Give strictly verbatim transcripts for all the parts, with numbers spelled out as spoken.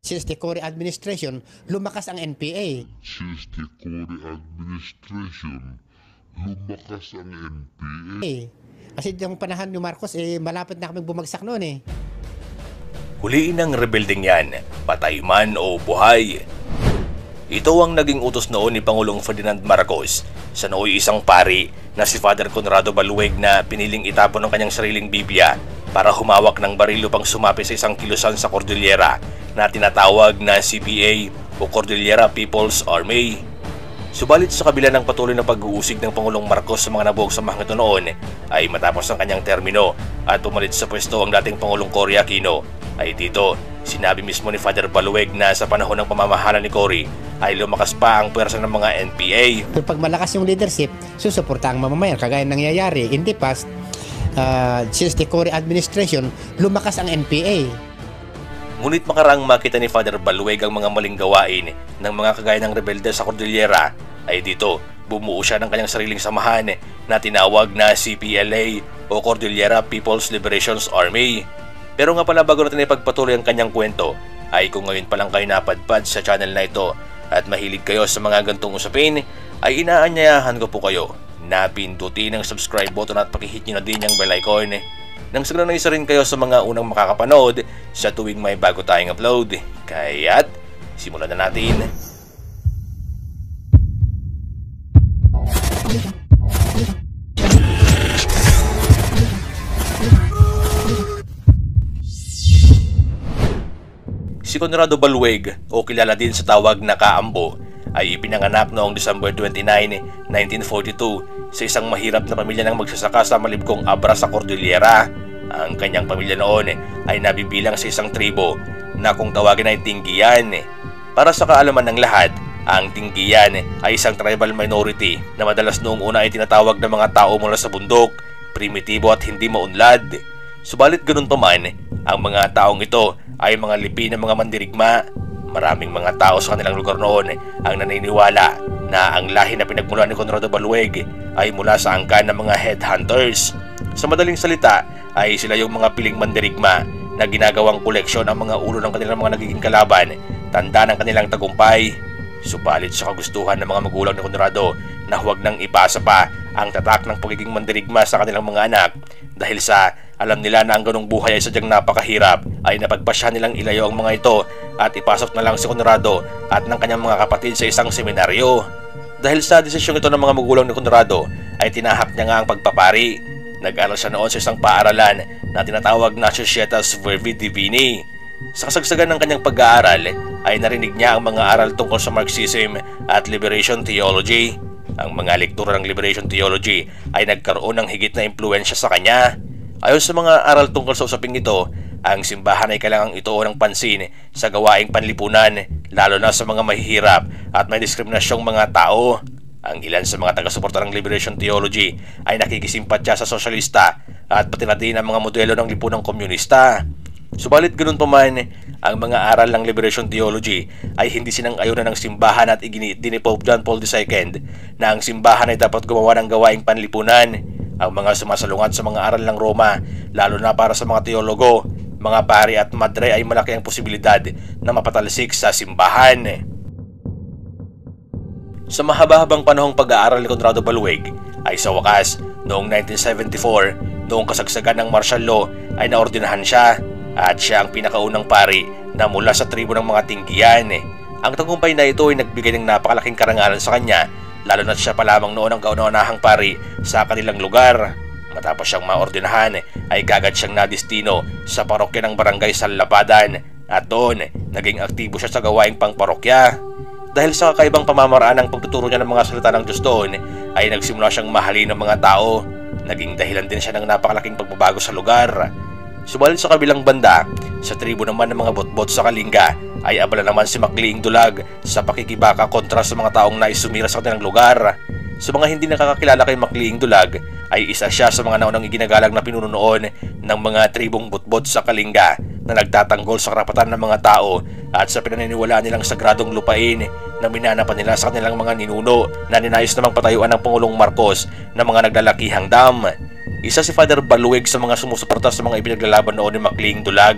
since the Cory administration, lumakas ang N P A. Since the Cory administration, lumakas ang N P A. Eh, kasi yung panahon ni Marcos, eh, malapit na kaming bumagsak noon eh. Huliin ang rebeldeng yan, patay man o buhay. Ito ang naging utos noon ni Pangulong Ferdinand Marcos sa nooy isang pari na si Father Conrado Balueg na piniling itapon ng kanyang sariling Biblia para humawak ng baril upang sumapi sa isang kilusan sa Cordillera na tinatawag na C B A o Cordillera People's Army. Subalit sa kabila ng patuloy na pag-uusig ng Pangulong Marcos sa mga nabuog samahang ito noon ay matapos ang kanyang termino at pumalit sa pwesto ang dating Pangulong Cory Aquino, ay dito sinabi mismo ni Father Balueg na sa panahon ng pamamahala ni Cory ay lumakas pa ang pwersa ng mga N P A. Pag malakas yung leadership, susuporta ang mamamayan kagaya nangyayari in the past. Uh, since the Cory administration, lumakas ang N P A. Ngunit makaraang makita ni Father Balueg ang mga maling gawain ng mga kagaya ng rebelde sa Cordillera, ay dito bumuo siya ng kanyang sariling samahan na tinawag na C P L A o Cordillera People's Liberations Army. Pero nga pala bago natin ipagpatuloy ang kanyang kwento, ay kung ngayon pa lang kayo napadpad sa channel na ito at mahilig kayo sa mga gantong usapin, ay inaanyayahan ko po kayo na pindutin ang subscribe button at pakihit nyo na din yung bell icon nang siguro na isa rin kayo sa mga unang makakapanood sa tuwing may bago tayong upload. Kaya't simulan na natin. Si Conrado Balueg o kilala din sa tawag na Kaambo ay ipinanganak noong December twenty-ninth, nineteen forty-two sa isang mahirap na pamilya ng magsasaka sa malibkong Abra sa Cordillera. Ang kanyang pamilya noon ay nabibilang sa isang tribo na kung tawagin ay Tinggian. Para sa kaalaman ng lahat, ang Tinggian ay isang tribal minority na madalas noong una ay tinatawag ng mga tao mula sa bundok, primitibo at hindi maunlad. Subalit ganun pa man, ang mga taong ito ay mga lipi ng mga mandirigma. Maraming mga tao sa kanilang lugar noon ang naniniwala na ang lahi na pinagmulan ni Conrado Balueg ay mula sa angkan ng mga headhunters. Sa madaling salita ay sila yung mga piling mandirigma na ginagawang koleksyon ang mga ulo ng kanilang mga nagiging kalaban, tanda ng kanilang tagumpay. Subalit sa kagustuhan ng mga magulang ni Conrado na huwag nang ipasa pa ang tatak ng pagiging mandirigma sa kanilang mga anak dahil sa alam nila na ang ganong buhay ay sadyang napakahirap, ay napagpasya nilang ilayo ang mga ito at ipasok na lang si Conrado at ng kanyang mga kapatid sa isang seminaryo. Dahil sa desisyong ito ng mga magulang ni Conrado ay tinahak niya nga ang pagpapari. Nag-aral siya noon sa isang paaralan na tinatawag na Societas Verbi Divini. Sa kasagsagan ng kanyang pag-aaral ay narinig niya ang mga aral tungkol sa Marxism at Liberation Theology. Ang mga lektura ng Liberation Theology ay nagkaroon ng higit na impluensya sa kanya. Ayon sa mga aral tungkol sa usaping ito, ang simbahan ay kailangang ituon ng pansin sa gawaing panlipunan, lalo na sa mga mahihirap at may diskriminasyong mga tao. Ang ilan sa mga taga-suporta ng Liberation Theology ay nakikisimpatya sa sosyalista at pati na din ang mga modelo ng lipunang komunista. Subalit ganun pa man, ang mga aral ng Liberation Theology ay hindi sinang-ayunan ng simbahan at iginiit din ni Pope John Paul the Second na ang simbahan ay dapat gumawa ng gawaing panlipunan. Ang mga sumasalungat sa mga aral ng Roma, lalo na para sa mga teologo, mga pari at madre ay malaki ang posibilidad na mapatalsik sa simbahan. Sa mahaba-habang panahong pag-aaral ni Conrado Balueg ay sa wakas noong nineteen seventy-four, noong kasagsagan ng martial law ay naordinahan siya at siya ang pinakaunang pari na mula sa tribo ng mga Tinggian. Ang tagumpay na ito ay nagbigay ng napakalaking karangalan sa kanya, lalo na siya pa lamang noon ang kauna-unahang pari sa kanilang lugar. Matapos siyang maordinahan ay kagad siyang nadistino sa parokya ng barangay Sallapadan at doon naging aktibo siya sa gawaing pangparokya. Dahil sa kakaibang pamamaraan ng pagtuturo niya ng mga salita ng Diyos doon ay nagsimula siyang mahalin ng mga tao. Naging dahilan din siya ng napakalaking pagbabago sa lugar. Subalit sa kabilang banda, sa tribo naman ng mga botbot sa Kalinga ay abala naman si Makliing Dulag sa pakikibaka kontra sa mga taong nais sumira sa kanilang lugar. Sa mga hindi nakakakilala kay Makliing Dulag ay isa siya sa mga naunang iginagalang na pinuno noon ng mga tribong botbot sa Kalinga na nagtatanggol sa karapatan ng mga tao at sa pinaniniwalaan nilang sagradong lupain na minanapan nila sa kanilang mga ninuno na ninayos namang patayuan ng Pangulong Marcos na mga naglalakihang dam. Isa si Father Balueg sa mga sumusuporta sa mga ipinaglalaban noon ni Makliing Dulag.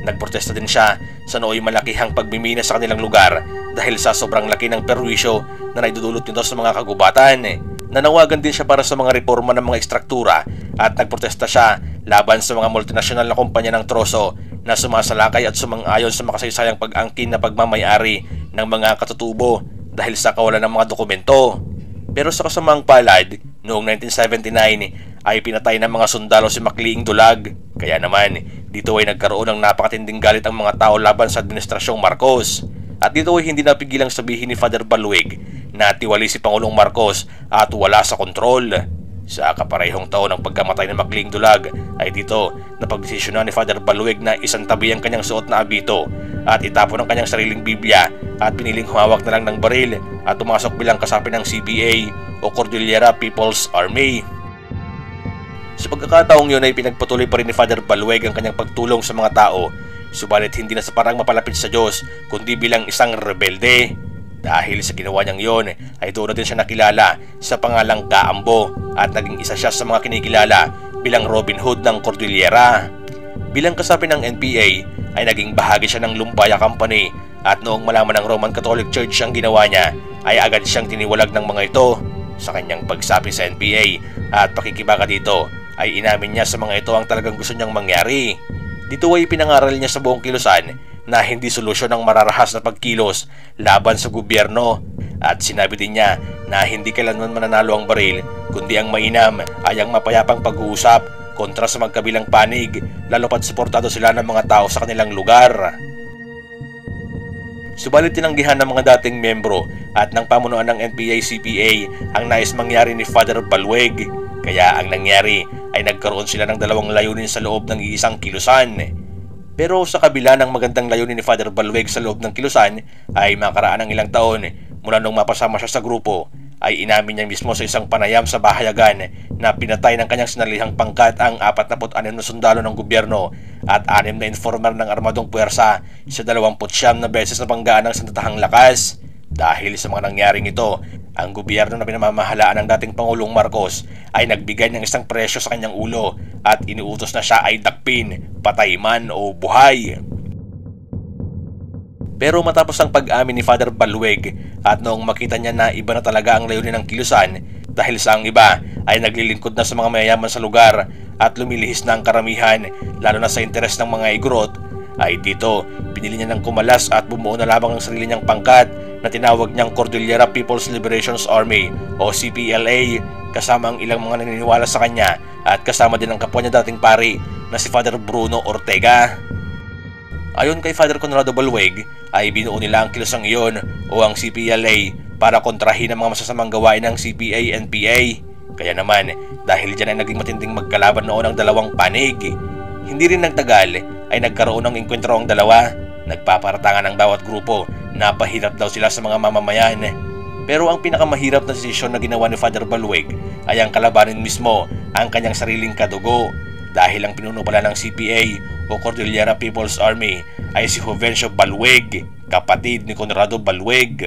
Nagprotesta din siya sa nooy malakihang pagmimina sa kanilang lugar dahil sa sobrang laki ng perwisyo na naidudulot nito sa mga kagubatan. Nanawagan din siya para sa mga reforma ng mga ekstruktura at nagprotesta siya laban sa mga multinasyonal na kumpanya ng troso na sumasalakay at sumang-ayon sa makasaysayang pag-angkin na pagmamayari ng mga katutubo dahil sa kawalan ng mga dokumento. Pero sa kasamaang palad, noong nineteen seventy-nine ay pinatay ng mga sundalo si Macleing Dulag. Kaya naman, dito ay nagkaroon ng napakatinding galit ang mga tao laban sa Administrasyong Marcos. At dito ay hindi napigilang sabihin ni Father Baluig na tiwali si Pangulong Marcos at wala sa kontrol. Sa kaparehong taon ng pagkamatay ng Macleing Dulag ay dito napagdesisyonan ni Father Baluig na isang tabi ang kanyang suot na abito at itapon ang kanyang sariling Biblia at piniling humawak na lang ng baril at pumasok bilang kasapi ng C P A o Cordillera People's Army. Sa pagkakataong yun ay pinagpatuloy pa rin ni Father Baluig ang kanyang pagtulong sa mga tao, subalit hindi na sa parang mapalapit sa Diyos kundi bilang isang rebelde. Dahil sa ginawa niyang yon ay doon na din siya nakilala sa pangalang Kaambo at naging isa siya sa mga kinikilala bilang Robin Hood ng Cordillera. Bilang kasapi ng N P A ay naging bahagi siya ng Lumpaya Company at noong malaman ng Roman Catholic Church ang ginawa niya ay agad siyang tiniwalag ng mga ito. Sa kanyang pagsapi sa N P A at pakikibaka dito ay inamin niya sa mga ito ang talagang gusto niyang mangyari. Dito ay pinangaral niya sa buong kilusan na hindi solusyon ang mararahas na pagkilos laban sa gobyerno at sinabi din niya na hindi kailanman mananalo ang baril kundi ang mainam ay ang mapayapang pag-uusap kontra sa magkabilang panig lalo pat suportado sila ng mga tao sa kanilang lugar. Subalit tinanggihan ng mga dating membro at ng pamunuan ng N P A C P A ang nais mangyari ni Father Baluig, kaya ang nangyari ay nagkaroon sila ng dalawang layunin sa loob ng iisang kilusan. Pero sa kabila ng magandang layunin ni Father Baluig sa loob ng kilusan ay makaraan ng ilang taon mula nung mapasama siya sa grupo ay inamin niya mismo sa isang panayam sa bahayagan na pinatay ng kanyang sinalihang pangkat ang forty-six na sundalo ng gobyerno at anim na informer ng armadong puwersa sa twenty-nine na beses na banggaan ng sandatahang lakas. Dahil sa mga nangyaring ito, ang gobyerno na pinamamahalaan ng dating Pangulong Marcos ay nagbigay ng isang presyo sa kanyang ulo at iniutos na siya ay dakpin, patay man o buhay. Pero matapos ang pag-amin ni Father Baluig at noong makita niya na iba na talaga ang layunin ng kilusan dahil sa ang iba ay naglilingkod na sa mga mayayaman sa lugar at lumilihis na ang karamihan lalo na sa interes ng mga igorot, ay dito pinili niya ng kumalas at bumuo na lamang ang sarili niyang pangkat na tinawag niyang Cordillera People's Liberation Army o C P L A kasama ang ilang mga naniniwala sa kanya at kasama din ang kapwa niya dating pari na si Father Bruno Ortega. Ayon kay Father Conrado Baluig ay binuo nila ang kilusang iyon o ang C P L A para kontrahin ang mga masasamang gawain ng C P A N P A. Kaya naman dahil dyan ay naging matinding magkalaban noon ang dalawang panig. Hindi rin nagtagal ay nagkaroon ng engkwentro ang dalawa. Nagpaparatangan ang bawat grupo na pahirap daw sila sa mga mamamayan. Pero ang pinakamahirap na desisyon na ginawa ni Father Baluig ay ang kalabanin mismo ang kanyang sariling kadugo dahil ang pinuno pala ng C P A o Cordillera People's Army ay si Juvencio Baluig, kapatid ni Conrado Baluig.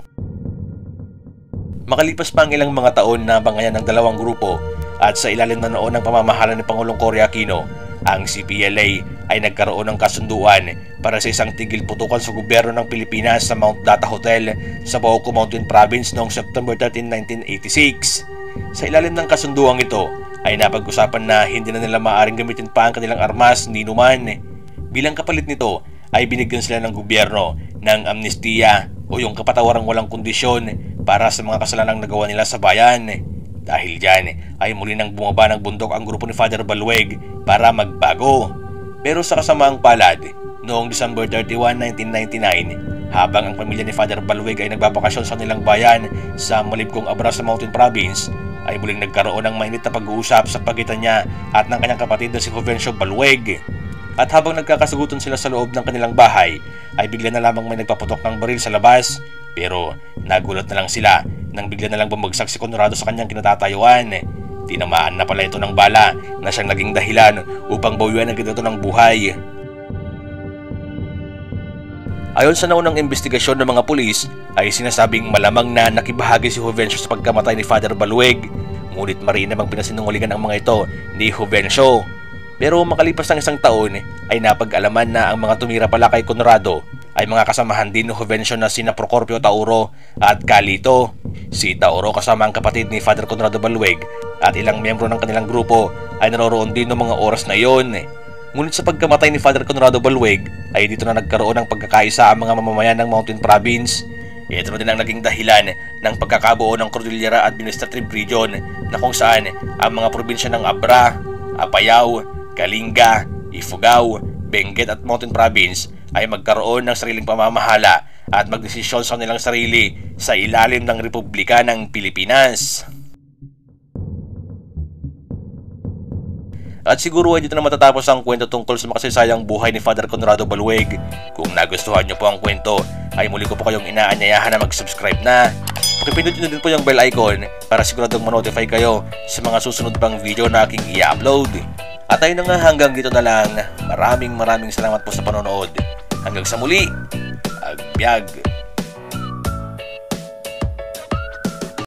Makalipas pa ang ilang mga taon na bangayan ng dalawang grupo at sa ilalim na noon ng pamamahala ni Pangulong Cory Aquino, ang C P L A ay nagkaroon ng kasunduan para sa isang tigil putukan sa gobyerno ng Pilipinas sa Mount Data Hotel sa Bauco Mountain Province noong September thirteenth, nineteen eighty-six. Sa ilalim ng kasunduang ito ay napag-usapan na hindi na nila maaaring gamitin pa ang kanilang armas ni numan. Bilang kapalit nito ay binigyan sila ng gobyerno ng amnestiya o yung kapatawarang walang kondisyon para sa mga kasalanang nagawa nila sa bayan. Dahil dyan ay muli nang bumaba ng bundok ang grupo ni Father Baluig para magbago. Pero sa kasamaang palad, noong December thirty-first, nineteen ninety-nine, habang ang pamilya ni Father Baluig ay nagbabakasyon sa nilang bayan sa malibkong Abra sa Mountain Province, ay muling nagkaroon ng mainit na pag-uusap sa pagitan niya at ng kanyang kapatid na si Juvencio Baluig. At habang nagkakasagutan sila sa loob ng kanilang bahay, ay bigla na lamang may nagpaputok ng baril sa labas. Pero nagulat na lang sila nang bigla na lang bumagsak si Conrado sa kanyang kinatatayuan. Tinamaan na pala ito ng bala na siyang naging dahilan upang bawian ang kinato ng buhay. Ayon sa naunang investigasyon ng mga pulis ay sinasabing malamang na nakibahagi si Juvencio sa pagkamatay ni Father Baluig. Ngunit marin namang pinasinungalingan ang mga ito ni Juvencio. Pero makalipas ng isang taon ay napag-alaman na ang mga tumira pala kay Conrado ay mga kasamahan din ni Juvencio na sina Procopio Tauro at Calito. Si Tauro kasama ang kapatid ni Father Conrado Balueg at ilang miyembro ng kanilang grupo ay naroroon din noong mga oras na iyon. Ngunit sa pagkamatay ni Father Conrado Balueg ay dito na nagkaroon ng pagkakaisa ang mga mamamayan ng Mountain Province. Ito na din ang naging dahilan ng pagkakabuo ng Cordillera Administrative Region na kung saan ang mga probinsya ng Abra, Apayao, Kalinga, Ifugao, Benguet at Mountain Province ay magkaroon ng sariling pamamahala at magdesisyon sa kanilang sarili sa ilalim ng Republika ng Pilipinas. At siguro ay dito na matatapos ang kwento tungkol sa makasaysayang buhay ni Father Conrado Balueg. Kung nagustuhan nyo po ang kwento, ay muli ko po kayong inaanyayahan na mag-subscribe na. Pakipindot nyo din po yung bell icon para siguradong ma-notify kayo sa mga susunod pang video na aking i-upload. At ayun na nga, hanggang dito na lang. Maraming maraming salamat po sa panonood. Hanggang sa muli, agbyag.